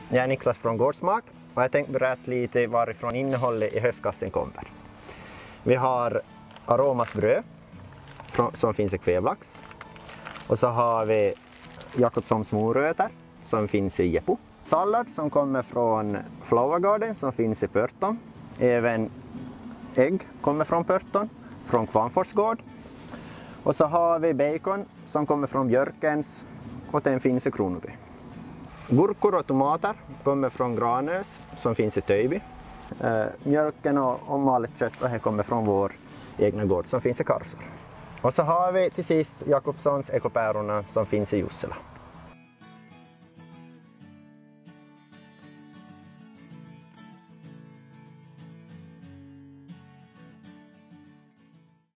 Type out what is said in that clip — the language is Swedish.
Jag är Niklas från Gårdsmak och jag tänkte berätta lite varifrån innehållet i höstkassen kommer. Vi har Aromas bröd som finns i kvävlax. Och så har vi Jakobssons morötter som finns i Jeppo. Sallad som kommer från Flower Garden som finns i Pörton. Även ägg kommer från Pörton, från Kvarnfors gård. Och så har vi bacon som kommer från Björkens och den finns i Kronoby. Gurkor och tomater kommer från Granös som finns i Töjby. Mjölken och malet kött och det kommer från vår egna gård som finns i Karsor. Och så har vi till sist Jakobssons ekopäroner som finns i Jussela.